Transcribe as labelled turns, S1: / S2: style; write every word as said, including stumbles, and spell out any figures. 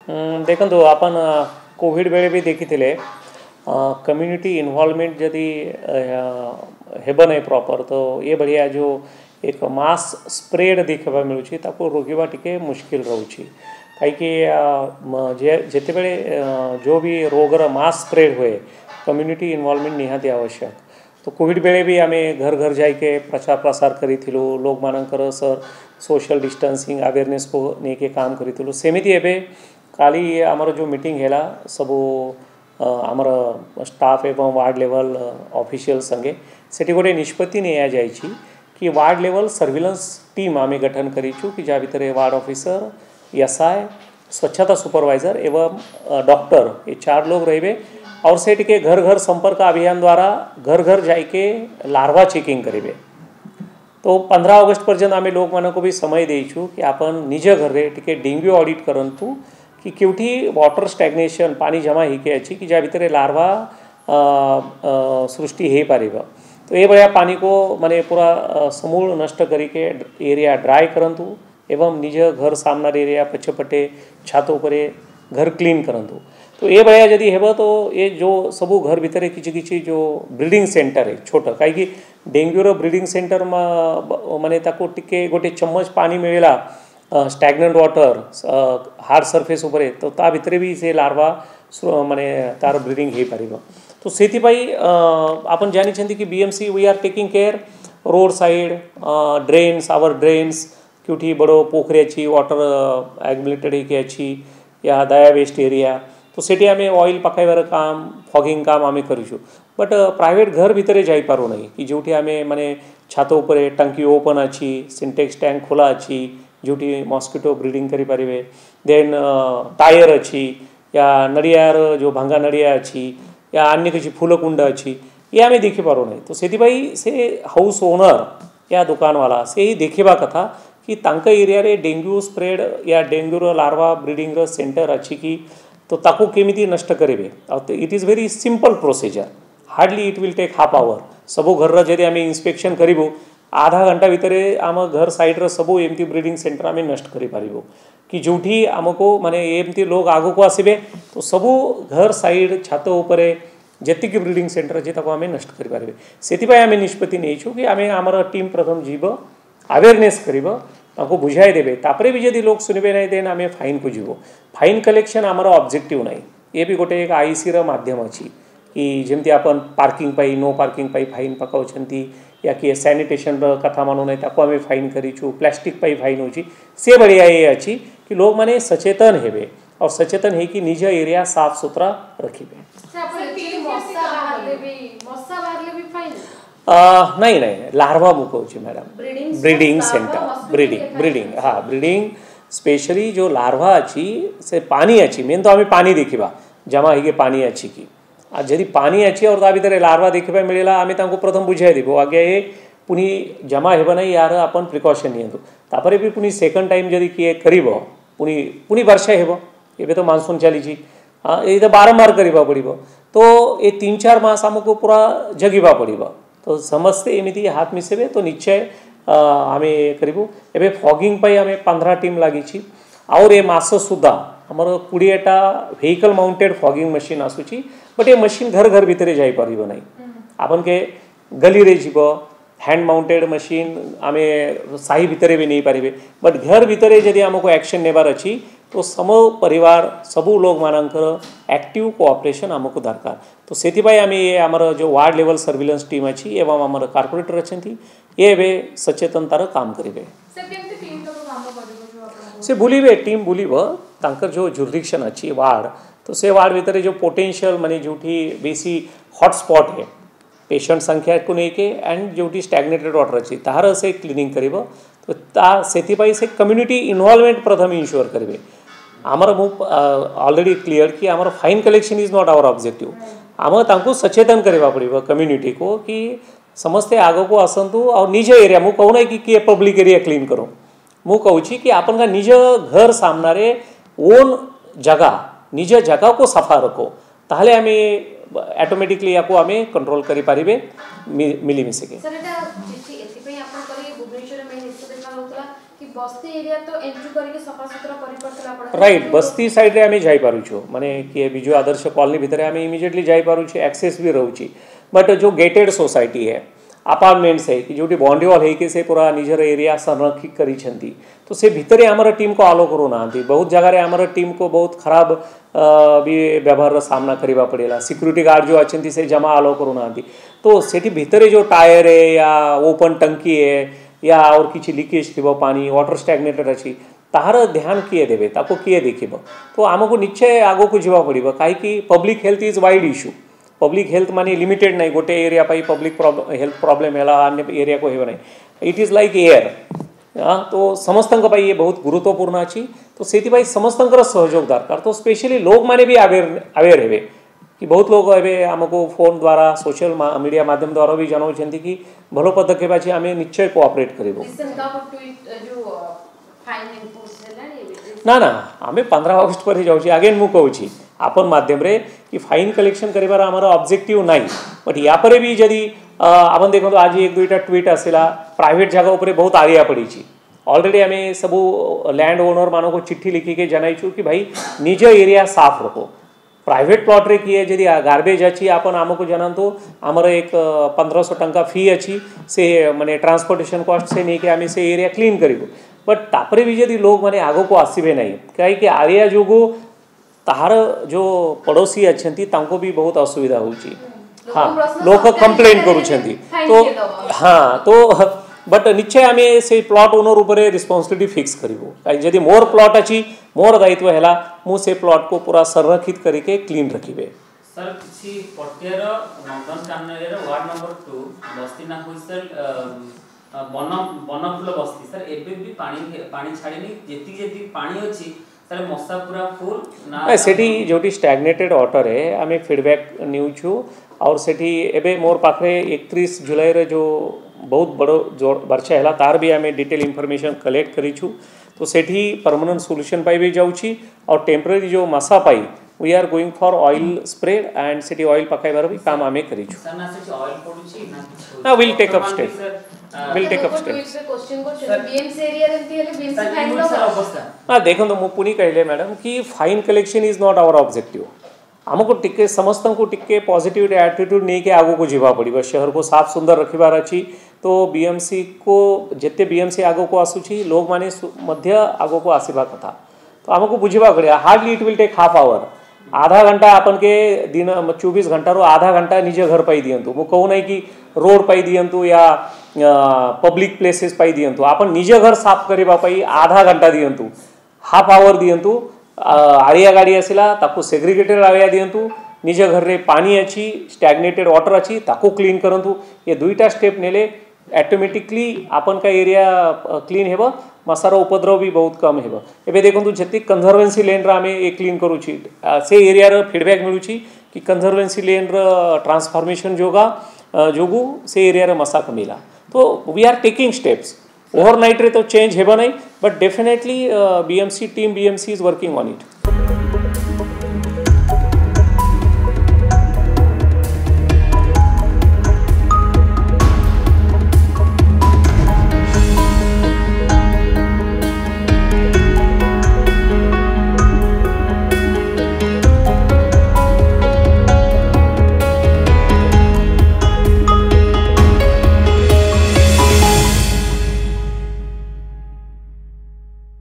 S1: देखो अपन कोविड बेले भी देखी कम्युनिटी इन्वॉल्वमेंट जदि हेब नहीं प्रॉपर तो ये बढ़िया जो एक मास स्प्रेड देखा मिलूँ रोकवा टी मुश्किल रोचे कहीं जिते बड़े जो भी रोगर मास स्प्रेड हुए कम्युनिटी इन्वॉल्वमेंट निहाती आवश्यक। तो कोविड बेले भी आम घर घर जाके प्रचार प्रसार करूँ लोक मानकर सर सोशल डिस्टेंसिंग अवेयरनेस को लेके काम करूँ सेमती एवं काली आमर जो मीटिंग है सबू आमर स्टाफ एवं वार्ड लेवल ऑफिशियल संगे सेठी गोटे निष्पत्ति निया जाए कि वार्ड लेवल सर्विलेंस टीम आम गठन करूँ कि जा भितर वार्ड ऑफिसर एसआई स्वच्छता सुपरवाइजर एवं डॉक्टर ये चार लोग रे और से टिके घर घर संपर्क अभियान द्वारा घर घर जाके लार्वा चेकिंग करेंगे। तो पंद्रह अगस्ट पर्यंत आम लोक मान को भी समय देचु कि आपन निज घर रे टिके डेंग्यू ऑडिट करंतु कि क्योंकि वाटर स्टैग्नेशन पानी जमा होके अच्छी कि जा भितर लार्वा सृष्टि हो पार। तो ये भाया पानी को माने पूरा समूल नष्ट करके एरिया ड्राई करंतु एवं निज घर सामना एरिया पछपटे छातों पर घर क्लीन करंतु। तो ये भाया जदि हेब तो ये जो सबू घर भितर किसी किसी जो ब्रीडिंग सेंटर है छोटा कहीं डेंग्यूर ब्रीडिंग सेंटर में माने ताको टिके गोटे चम्मच पानी मिलेला स्टैग्नेंट वाटर हार्ड सरफेस उपरे तो ता भितर भी से लार्वा माने तार ब्रीडिंग हो पार। तो से आपन जानी कि BMC we are taking care road side drains our drains क्योंकि बड़ो पोखरी अच्छी वाटर एक्युमुलेटेड होके अच्छी या दया वेस्ट एरिया तो सेठी आम ऑयल पकाइबार काम फॉगिंग काम आम करूँ। बट प्राइवेट घर भितर जाई पारू नहीं कि जोटी आम माने छात उपर टंकी ओपन अच्छी सिंटेक्स टैंक खोला अच्छी जोटी मस्किटो ब्रीडिंग करि पारिबे देन टायर अच्छी या नड़ियार जो भांगा नड़िया अच्छी या अन्य किसी फूल कुंड अच्छी ये आम देखी पारू नहीं। तो से से हाउस ओनर या दुकान वाला से ही देखा कथा कि तांका एरिया रे डेंग्यू स्प्रेड या डेंग्यूर लार्वा ब्रीडिंग सेंटर अच्छी कि तो ताकू केमिति नष्ट करेंगे। It is very simple procedure hardly it will take half hour सबू घर जदि आम इन्स्पेक्शन करूँ आधा घंटा भितर आम घर साइड्र सबू एमती ब्रीडिंग सेंटर आम नष्ट करूँ कि जोठी आमको माने एमती लोग आग को आसबे तो सबू घर साइड छात उपर जी ब्रीडिंग सेंटर अच्छे आम नष्ट करें से आम निष्पत्ति नहीं कि आम आमर टीम प्रथम जीव अवेयरनेस कर बुझाई देवे तापर भी जदि लोग सुनबे नहीं देन आम फाइन को जीव फाइन कलेक्शन आमर ऑब्जेक्टिव नहीं ये भी गोटे एक आईसी रो माध्यम अच्छी कि जमती अपन पार्किंग पाई नो पार्किंग पाई फाइन पकाउछंती या कि सैनिटेशन कथा मानु नहीं ताको आम फाइन करूँ प्लास्टिक पाई फाइन होची से बढ़िया ये अच्छी कि लोग माने सचेतन हेबे और सचेतन है कि निज एरिया साफ सुथरा रखिबे। नहीं नहीं लार्वा मुकौची madam breeding centre breeding breeding हाँ ब्रीडिंग स्पेशली जो लार्वा अच्छी से पानी अच्छी मेन तो आम पानी देखा जमा हो पानी अच्छी की जदि पानी अच्छी और ता भितर लार्वा देखा मिलेला आम प्रथम बुझाई देबो आगे ये पुनी जमा हेब नहीं यार अपन प्रिकॉशन नियंतु तापर भी पुनी सेकंड टाइम जदि किए करिवो पुनी पुनी वर्षा हेब एबे तो मानसून चलीची हाँ ये तो बारंबार करवा पड़ो तो ये तीन चार मास आमको पूरा जगिबा पड़ो तो समस्ते एमती हाथ मिसेबे तो निश्चय आम करूँ एवं फॉगिंग पाई आम पंद्रह टीम लगी और ये मास सुधा आमर कोड़ेटा व्हीकल माउंटेड फॉगिंग मशीन आसूची बट ये मशीन घर घर भितर जाई पारिबो नहीं आपन के गली रे जीव हैंड माउंटेड मशीन आम साही भितर भी नहीं पारे बट घर भितर जदि आमको एक्शन नेबार अच्छी तो सम परिवार सबू लोग मानकर एक्टिव कोऑपरेशन आमको दरकार। तो से आम ये आमर जो वार्ड लेवल सर्विलेंस टीम अच्छी एवं आमर कार्पोरेटर अच्छा ये वे सचेतनतार काम करेंगे से बुलिबे टीम बुलिब तांकर जो जुरिडिक्शन अच्छी वार्ड तो से वार्ड भितर जो पोटेंशियल माने जोठी बेसी हॉटस्पॉट है पेशेंट संख्या को लेकिन एंड जोटी स्टैग्नेटेड वाटर अच्छी तार से क्लीनिंग करिब तो ता से से कम्युनिटी इन्वॉल्वमेंट प्रथम इन्श्योर करेंगे। आमर मु ऑलरेडी क्लियर कि आमर fine collection is not our objective आम तांको सचेतन करवा पड़ो कम्युनिटी को कि समस्ते आग को आसतु और निज एरिया मु कहूँ ना कि किए पब्लिक एरिया क्लीन करो मु कहूँ कि आपन का निज घर सामने ओन जगह निज जगह को सफा रखो ताहले आम ऑटोमेटिकली या आम कंट्रोल करि पारिबे मिली मिसिके
S2: बस्ती एरिया तो एंट्री करके सफा सुतरा करि परतला पड़
S1: राइट बस्ती साइड रे आमे जाई पारू छु माने कि बिजु आदर्श कॉलोनी भितर आमे इमिडिएटली जाई पारू छु एक्सेस भी रहू छी बट जो गेटेड सोसाइटी है अपार्टमेंट्स है कि जोटी बाउंड्री वॉल है कि से पूरा निजर एरिया संरक्षित करी छंती तो से भितर आमर टीम को आलो करू नांती बहुत जगह रे आमर टीम को बहुत खराब भी व्यवहार सामना करिबा पड़ेला सिक्यूरिटी गार्ड जो अछंती से जमा आलो करू नांती तो सेठी भितर जो टायर है या ओपन टंकी है या और किछि लीकेज थिबो पानी वाटर स्टैग्नेटेड अछि ताहार ध्यान किए देबे ताको किए देखिबो तो आमको निश्चय आगो को जीवा पड़िबो काहे कि public health is wide issue public health माने लिमिटेड नहीं गोटे एरिया पाई पब्लिक हेल्थ प्रॉब्लम है अन्य एरिया को हेबो नहीं इट इज लाइक एयर हाँ तो समस्तंक पाई ये बहुत गुरुत्वपूर्ण अच्छी तो से समस्तंकर सहयोग दरकार तो स्पेशली लोग माने भी अवेयर अवेयर हेबे कि बहुत लोग एबे आमको फोन द्वारा सोशल मीडिया माध्यम द्वारा भी जनाउछंती कि भलो पदक्षेप अछि आमे निश्चय कोऑपरेट करिबो ना ना आमे पंद्रह अगस्त पर ही जाउछी अगेन मु कहूची आपन माध्यम रे कि फाइन कलेक्शन करिबार हमर ऑब्जेक्टिव नाही बट या परे भी जदी आपन देखो तो आज एक दुईटा ट्वीट आसिला प्राइवेट जगह ऊपर बहुत आरिया पड़ी छी ऑलरेडी आमे सबु लैंड ओनर मानो को चिट्ठी लिखी के जनाइछु कि भाई निज एरिया साफ रखो प्राइवेट प्लॉट रे किए जदी गार्बेज अछि आपन आमको जानंतो हमर एक पंद्रह सौ टंका फी अछि से माने ट्रांसपोर्टेशन कॉस्ट से नहीं कि आमे से एरिया क्लीन करिबो बट तापरे भी जदी लोग माने आगो को आसीबे नहीं काहे कि आरिया जोगो ताहार जो पड़ोसी अछंती तांको भी बहुत असुविधा होची हाँ लोग कंप्लेन करूछंती तो हाँ तो बट निश्चय आमे से प्लॉट ओनर ऊपर रिस्पांसिबिलिटी फिक्स करिवो काहे जदी मोर प्लॉट अछि मोर दायित्व हैला मु से प्लॉट को पूरा संरक्षित करिके क्लीन रखिबे
S3: सर किसी पटियार नंदन कानन वार्ड नंबर दो बस्ती ना हुइसल वन वनफुल बस्ती सर एबे भी पानी पानी छाड़ीनी जेति जेति पानी अछि सर मसा पूरा फुल ना
S1: सेठी जोटी स्टैग्नेटेड वाटर है आमे फीडबैक न्यूछु और सेठी एबे मोर पाखरे इकतीस जुलाई रे जो बहुत बड़ो जो वर्षा हैला तार भी आमे डिटेल इंफॉर्मेशन कलेक्ट करिछु तो सेठी परमानेंट सॉल्यूशन पाई भी जाउछि और टेम्पररी जो मसा पाई we are going for oil spray and सेठी ऑयल पकाइबार भी काम आमे करिछु
S3: सर ना सेठी ऑयल पडुछि ना
S1: ना will take up step will take up step
S2: question को बीएमसी एरिया रेंती हेले बीएमसी फाइन लो
S1: ना देखो तो मु पुनी कहले मैडम कि fine collection is not our objective आमको टिके समस्त को टिके पॉजिटिव एटीट्यूड नहीं के आगो को जीवा पड़ो शहर को साफ सुंदर रखिबार अच्छी तो बीएमसी को जिते बीएमसी आगो को आसुची लोग माने मध्य आगो को आसवा कथा तो आमको बुझा पड़ा hardly it will take half hour आधा घंटा अपन के दिन चौबीस घंटा रो आधा घंटा निजे घर पाई दियंतु मु कहू नहीं कि रोड पाई दियंतु या पब्लिक प्लेसेस पाई दियंतु अपन निजे घर साफ करबा पाई आधा घंटा दियंतु हाफ आवर दियंतु आरिया गाड़ी आसिला ताको सेग्रीगेटेड आरिया दियंतु निजे घर रे पानी अछि स्टैग्नेटेड वाटर अछि ताको क्लीन करंतु ये दुईटा स्टेप नेले ऑटोमेटिकली आपन का एरिया क्लीन हेबो मसार उपद्रव भी बहुत कम हेबो एबे देखंतु जति कंजर्वेंसी लैंड रा हमें ए क्लीन करू छी से एरिया रो फीडबैक मिलू छी कि कंजर्वेंसी लैंड रो ट्रांसफॉर्मेशन जोगा जोगु से एरिया रो मसा कमिला तो we are taking steps overnight रे तो चेंज हेबो नहीं but definitely BMC team BMC is working on it